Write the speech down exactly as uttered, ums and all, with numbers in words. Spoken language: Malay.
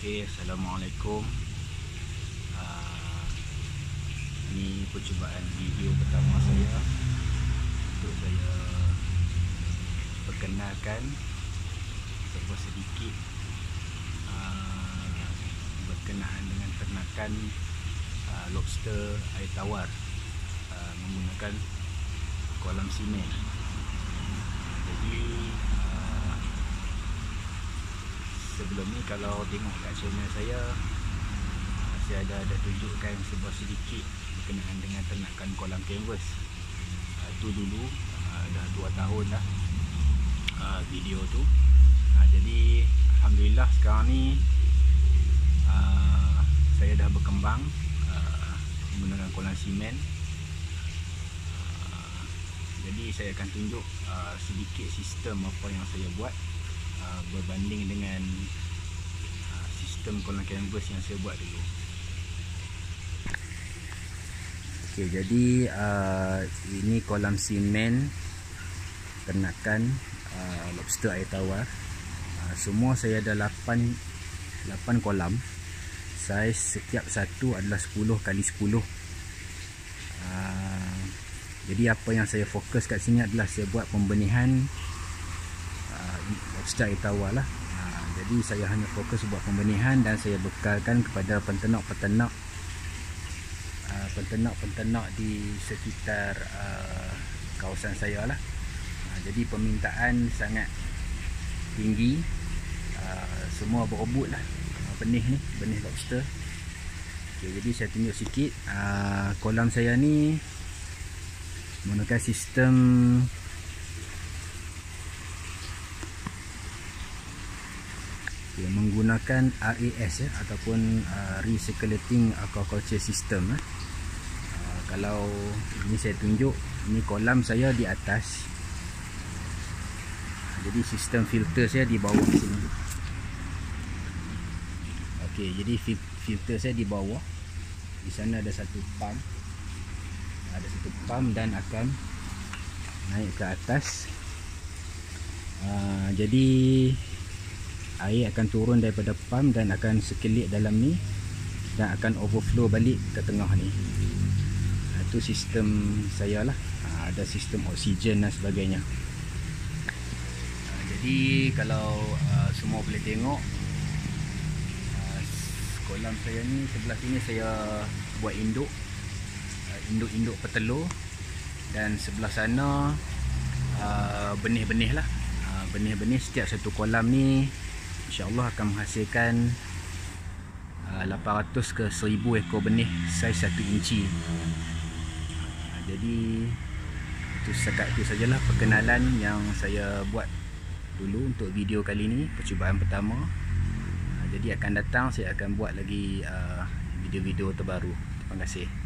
Okey, Assalamualaikum. uh, Ini percubaan video pertama saya untuk saya perkenalkan sebuah sedikit uh, berkenaan dengan ternakan uh, lobster air tawar uh, menggunakan kolam simen. Jadi uh, sebelum ni kalau tengok kat channel saya, saya ada ada tunjukkan sebuah sedikit berkenaan dengan ternakan kolam canvas. uh, tu dulu uh, dah dua tahun dah uh, video tu. uh, jadi Alhamdulillah sekarang ni uh, saya dah berkembang uh, menggunakan kolam simen. uh, jadi saya akan tunjuk uh, sedikit sistem apa yang saya buat uh, berbanding dengan uh, sistem kolam canvas yang saya buat dulu. Okey, jadi uh, ini kolam simen ternakan uh, lobster air tawar. Uh, semua saya ada lapan kolam. Saiz setiap satu adalah sepuluh kali sepuluh. Uh, jadi apa yang saya fokus kat sini adalah saya buat pembenihan uh, lobster air tawar lah. Uh, jadi saya hanya fokus buat pembenihan dan saya bekalkan kepada peternak-peternak penternak-penternak di sekitar uh, kawasan saya lah. uh, Jadi permintaan sangat tinggi. uh, Semua berebut lah uh, benih ni, benih lobster. okay, Jadi saya tunjuk sikit uh, kolam saya ni menggunakan sistem okay, menggunakan R A S ya, ataupun uh, Recirculating Aquaculture System eh. Kalau ini saya tunjuk, ini kolam saya di atas, jadi sistem filter saya di bawah sini. Okey, jadi filter saya di bawah. Di sana ada satu pump, ada satu pump dan akan naik ke atas. Uh, jadi air akan turun daripada pump dan akan sekelip dalam ni dan akan overflow balik ke tengah ni. Itu sistem saya lah. ha, Ada sistem oksigen dan sebagainya. ha, Jadi kalau uh, semua boleh tengok, uh, kolam saya ni sebelah sini saya buat induk, uh, induk-induk petelur. Dan sebelah sana uh, benih-benih lah. uh, Benih-benih setiap satu kolam ni InsyaAllah akan menghasilkan uh, lapan ratus ke seribu ekor benih saiz satu inci. Jadi itu setakat itu sajalah perkenalan yang saya buat dulu untuk video kali ini, percubaan pertama. Jadi akan datang saya akan buat lagi video-video terbaru. Terima kasih.